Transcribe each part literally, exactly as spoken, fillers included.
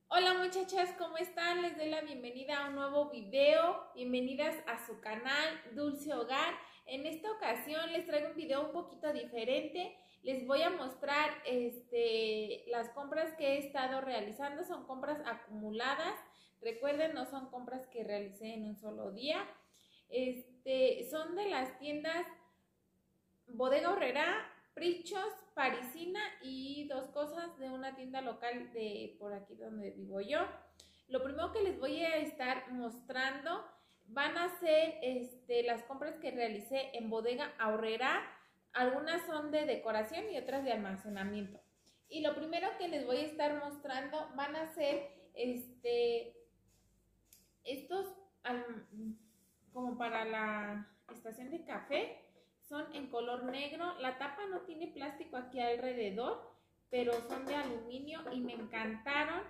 Hola muchachas, ¿cómo están? Les doy la bienvenida a un nuevo video. Bienvenidas a su canal Dulce Hogar. En esta ocasión les traigo un video un poquito diferente. Les voy a mostrar este, las compras que he estado realizando. Son compras acumuladas. Recuerden, no son compras que realicé en un solo día. Este, son de las tiendas Bodega Aurrerá, Prichos, Parisina y dos cosas de una tienda local de por aquí donde vivo yo. Lo primero que les voy a estar mostrando van a ser este, las compras que realicé en Bodega Aurrerá. Algunas son de decoración y otras de almacenamiento. Y lo primero que les voy a estar mostrando van a ser este, estos um, como para la estación de café. Son en color negro, la tapa no tiene plástico aquí alrededor, pero son de aluminio y me encantaron.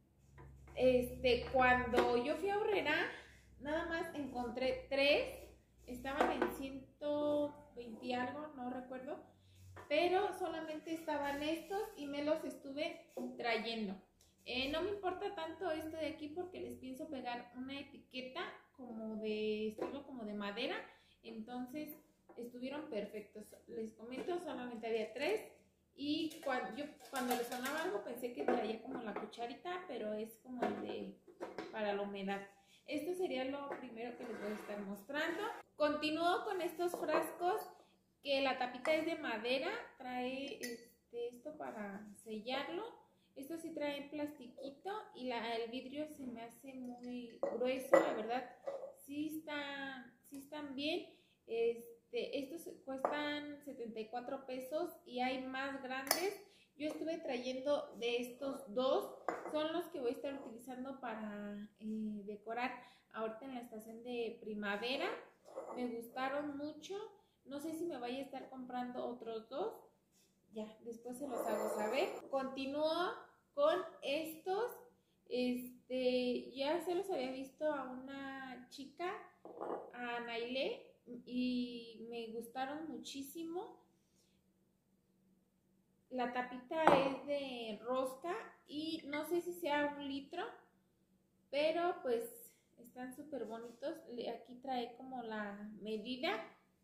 Este, cuando yo fui a Aurrerá, nada más encontré tres, estaban en ciento veinte y algo, no recuerdo, pero solamente estaban estos y me los estuve trayendo. Eh, no me importa tanto esto de aquí porque les pienso pegar una etiqueta como de estilo como de madera, entonces estuvieron perfectos. Les comento, solamente había tres y cuando, yo, cuando les sonaba algo pensé que traía como la cucharita, pero es como el de para la humedad. Esto sería lo primero que les voy a estar mostrando. Continúo con estos frascos que la tapita es de madera, trae este, esto para sellarlo. Esto sí trae plastiquito y la, el vidrio se me hace muy grueso, la verdad sí están, sí están bien. Este, estos cuestan setenta y cuatro pesos y hay más grandes. Yo estuve trayendo de estos dos, son los que voy a estar utilizando para eh, decorar ahorita en la estación de primavera. Me gustaron mucho, no sé si me vaya a estar comprando otros dos, ya después se los hago saber. Continúo con estos, este, ya se los había visto a una chica, a Nailé, y me gustaron muchísimo. La tapita es de rosca y no sé si sea un litro, pero pues están súper bonitos. Aquí trae como la medida.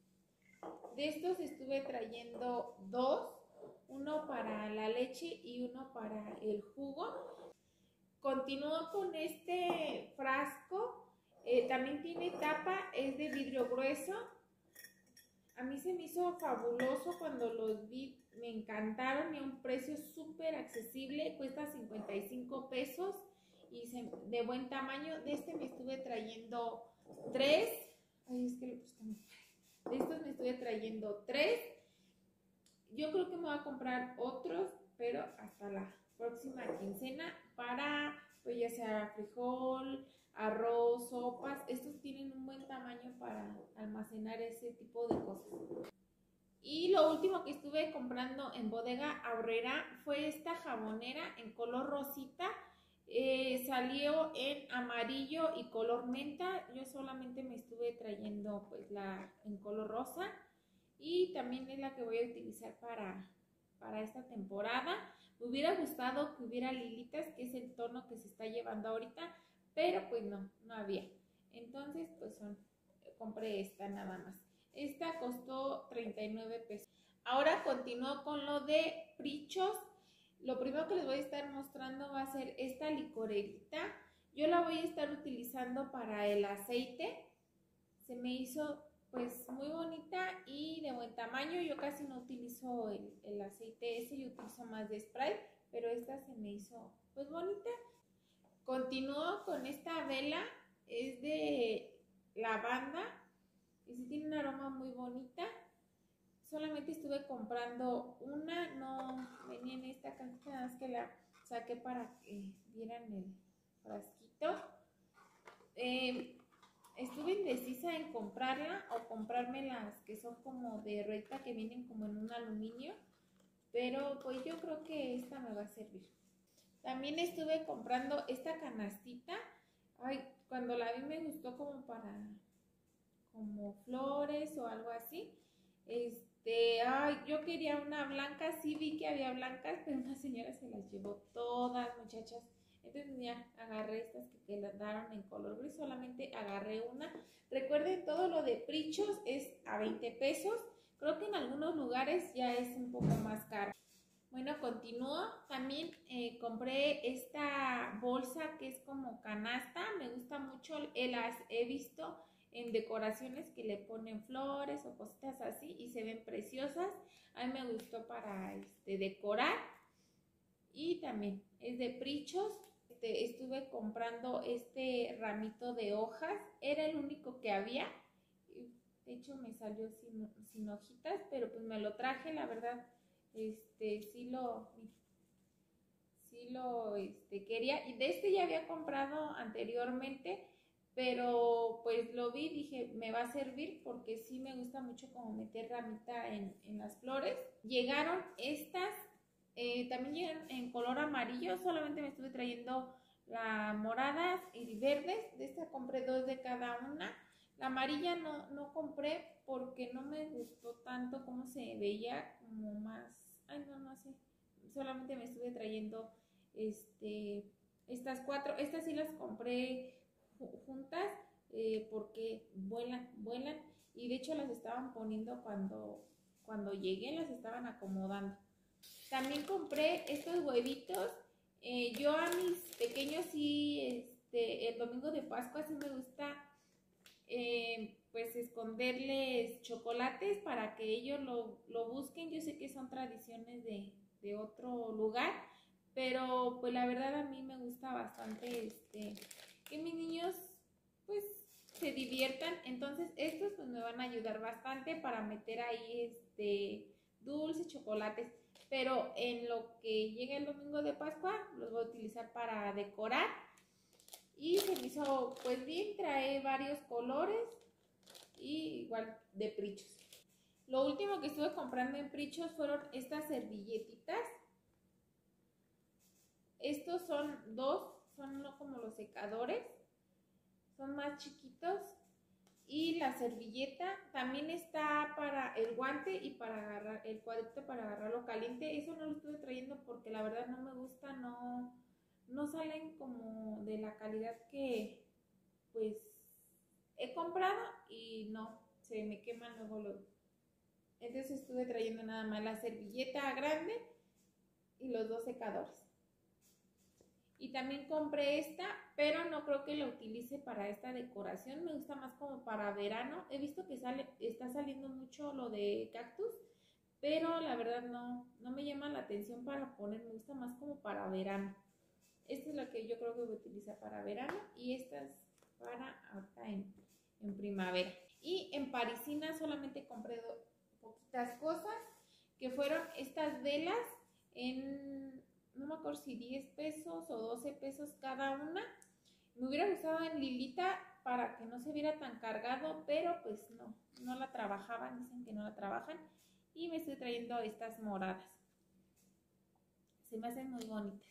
De estos estuve trayendo dos, uno para la leche y uno para el jugo. Continúo con este frasco. Eh, también tiene tapa, es de vidrio grueso. A mí se me hizo fabuloso cuando los vi, me encantaron y a un precio súper accesible, cuesta cincuenta y cinco pesos y se, de buen tamaño. De este me estuve trayendo tres. Ay, es que le puse muy De estos me estuve trayendo tres. Yo creo que me voy a comprar otros, pero hasta la próxima quincena para, pues ya sea frijol, arroz, sopas. Estos tienen un buen tamaño para almacenar ese tipo de cosas. Y lo último que estuve comprando en Bodega Aurrerá fue esta jabonera en color rosita. Eh, salió en amarillo y color menta. Yo solamente me estuve trayendo pues la en color rosa y también es la que voy a utilizar para, para esta temporada. Me hubiera gustado que hubiera lilitas, que es el tono que se está llevando ahorita, pero pues no, no había. Entonces pues son, compré esta nada más. Esta costó treinta y nueve pesos. Ahora continúo con lo de Prichos. Lo primero que les voy a estar mostrando va a ser esta licorerita. Yo la voy a estar utilizando para el aceite. Se me hizo pues muy bonita y de buen tamaño. Yo casi no utilizo el, el aceite ese, yo utilizo más de spray, pero esta se me hizo pues bonita. Continúo con esta vela, es de lavanda y sí tiene un aroma muy bonita. Solamente estuve comprando una, no venía en esta cajita, nada más que la saqué para que vieran el frasquito. Eh, Estuve indecisa en comprarla o comprarme las que son como de recta, que vienen como en un aluminio, pero pues yo creo que esta me va a servir. También estuve comprando esta canastita. Ay, cuando la vi me gustó como para como flores o algo así. Este, ay, yo quería una blanca, sí vi que había blancas, pero una señora se las llevó todas, muchachas. Entonces ya agarré estas que quedaron en color gris, solamente agarré una. Recuerden, todo lo de Prichos es a veinte pesos. Creo que en algunos lugares ya es un poco más caro. Bueno, continúo. También eh, compré esta bolsa que es como canasta. Me gusta mucho. Eh, las he visto en decoraciones que le ponen flores o cositas así y se ven preciosas. A mí me gustó para este, decorar. Y también es de Prichos. Este, estuve comprando este ramito de hojas. Era el único que había. De hecho me salió sin, sin hojitas, pero pues me lo traje, la verdad. Este, sí lo, sí lo este, quería. Y de este ya había comprado anteriormente, pero pues lo vi y dije, me va a servir porque sí me gusta mucho como meter ramita en, en las flores. Llegaron estas, eh, también llegaron en color amarillo, solamente me estuve trayendo las moradas y verdes. De esta compré dos de cada una. La amarilla no, no compré porque no me gustó tanto como se veía, como más, ay no, no sé, solamente me estuve trayendo este, estas cuatro. Estas sí las compré juntas eh, porque vuelan, vuelan y de hecho las estaban poniendo cuando, cuando llegué, las estaban acomodando. También compré estos huevitos. Eh, yo a mis pequeños sí, este, el domingo de Pascua sí me gusta eh, pues esconderles chocolates para que ellos lo, lo busquen. Yo sé que son tradiciones de, de otro lugar, pero pues la verdad a mí me gusta bastante este, que mis niños pues se diviertan. Entonces estos pues me van a ayudar bastante para meter ahí este dulces, chocolates, pero en lo que llegue el domingo de Pascua los voy a utilizar para decorar. Y se me hizo pues bien, trae varios colores y igual de Prichos. Lo último que estuve comprando en Prichos fueron estas servilletitas. Estos son dos, son como los secadores, son más chiquitos. Y la servilleta también está para el guante y para agarrar el cuadrito para agarrarlo caliente. Eso no lo estuve trayendo porque la verdad no me gusta, no, no salen como de la calidad que pues he comprado y no, se me queman luego los. Entonces estuve trayendo nada más la servilleta grande y los dos secadores. Y también compré esta, pero no creo que la utilice para esta decoración. Me gusta más como para verano. He visto que sale, está saliendo mucho lo de cactus, pero la verdad no, no me llama la atención para poner. Me gusta más como para verano. Esta es la que yo creo que voy a utilizar para verano y esta es para ahorita en, en primavera. Y en Parisina solamente compré do, poquitas cosas, que fueron estas velas en, no me acuerdo si diez pesos o doce pesos cada una. Me hubiera gustado en lilita para que no se viera tan cargado, pero pues no, no la trabajaban, dicen que no la trabajan. Y me estoy trayendo estas moradas. Se me hacen muy bonitas.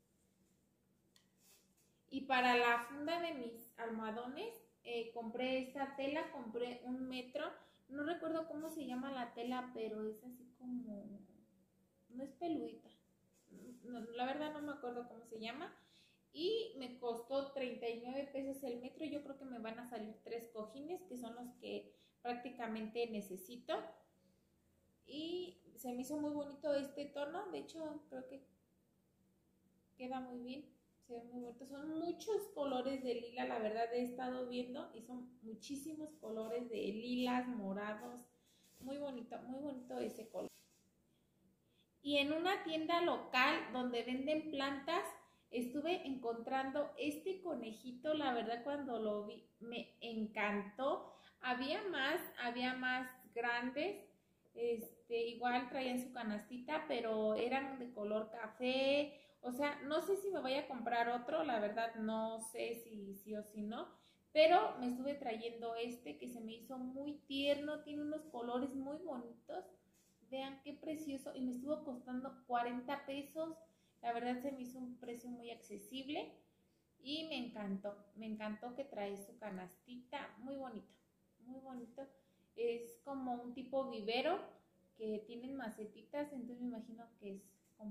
Y para la funda de mis almohadones, eh, compré esta tela, compré un metro. No recuerdo cómo se llama la tela, pero es así como, no es peludita. No, la verdad no me acuerdo cómo se llama. Y me costó treinta y nueve pesos el metro. Yo creo que me van a salir tres cojines, que son los que prácticamente necesito. Y se me hizo muy bonito este tono. De hecho, creo que queda muy bien. Se ven muy bonitos. Son muchos colores de lila, la verdad he estado viendo. Y son muchísimos colores de lilas, morados. Muy bonito, muy bonito ese color. Y en una tienda local donde venden plantas, estuve encontrando este conejito. La verdad cuando lo vi me encantó. Había más, había más grandes. Este, igual traían su canastita, pero eran de color café. O sea, no sé si me voy a comprar otro, la verdad no sé si sí o si no. Pero me estuve trayendo este que se me hizo muy tierno, tiene unos colores muy bonitos. Vean qué precioso y me estuvo costando cuarenta pesos. La verdad se me hizo un precio muy accesible y me encantó. Me encantó que trae su canastita, muy bonito, muy bonito. Es como un tipo vivero que tienen macetitas, entonces me imagino que es como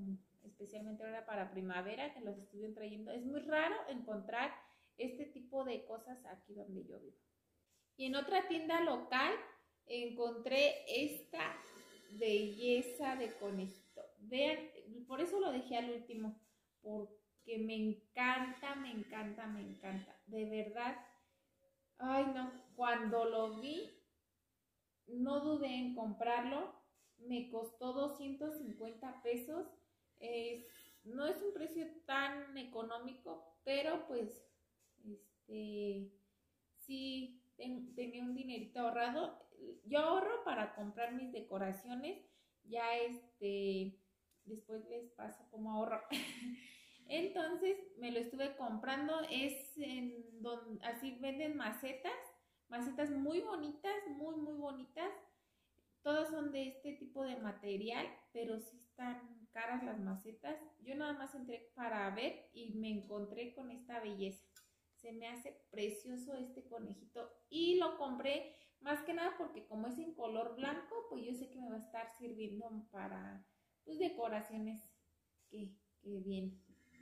especialmente ahora para primavera, que los estuvieron trayendo. Es muy raro encontrar este tipo de cosas aquí donde yo vivo. Y en otra tienda local encontré esta belleza de conejito. Vean, por eso lo dejé al último, porque me encanta, me encanta, me encanta. De verdad, ay no, cuando lo vi, no dudé en comprarlo. Me costó doscientos cincuenta pesos. Es, no es un precio tan económico, pero pues, este, sí, ten, tenía un dinerito ahorrado. Yo ahorro para comprar mis decoraciones. Ya este, después les paso cómo ahorro. Entonces me lo estuve comprando. Es en donde así venden macetas. Macetas muy bonitas, muy, muy bonitas. Todas son de este tipo de material, pero sí están caras las macetas. Yo nada más entré para ver y me encontré con esta belleza. Se me hace precioso este conejito y lo compré más que nada porque como es en color blanco, pues yo sé que me va a estar sirviendo para pues decoraciones que, que bien.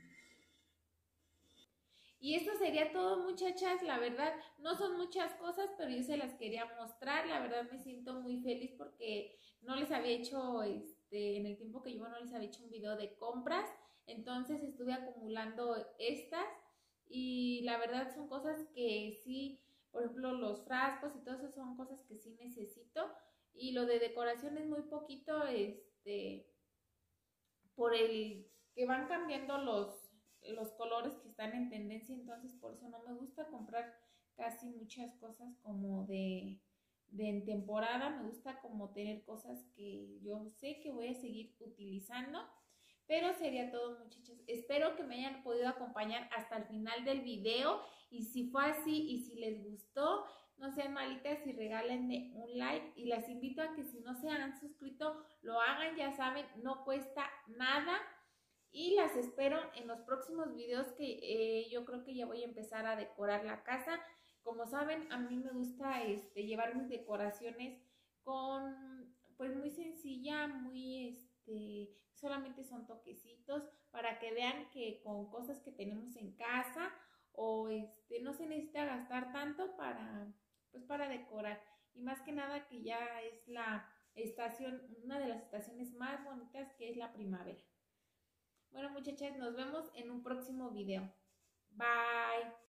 Y esto sería todo, muchachas. La verdad, no son muchas cosas, pero yo se las quería mostrar. La verdad me siento muy feliz porque no les había hecho, este, en el tiempo que llevo no les había hecho un video de compras. Entonces estuve acumulando estas y la verdad son cosas que sí, por ejemplo, los frascos y todo eso son cosas que sí necesito. Y lo de decoración es muy poquito, este, por el que van cambiando los los colores que están en tendencia, entonces por eso no me gusta comprar casi muchas cosas como de, de en temporada. Me gusta como tener cosas que yo sé que voy a seguir utilizando. Pero sería todo, muchachos. Espero que me hayan podido acompañar hasta el final del video. Y si fue así y si les gustó, no sean malitas y regálenme un like. Y las invito a que si no se han suscrito, lo hagan, ya saben, no cuesta nada. Y las espero en los próximos videos que eh, yo creo que ya voy a empezar a decorar la casa. Como saben, a mí me gusta este, llevar mis decoraciones con, pues muy sencilla, muy, este, solamente son toquecitos para que vean que con cosas que tenemos en casa o este, no se necesita gastar tanto para, pues para decorar. Y más que nada que ya es la estación, una de las estaciones más bonitas que es la primavera. Bueno, muchachas, nos vemos en un próximo video. Bye.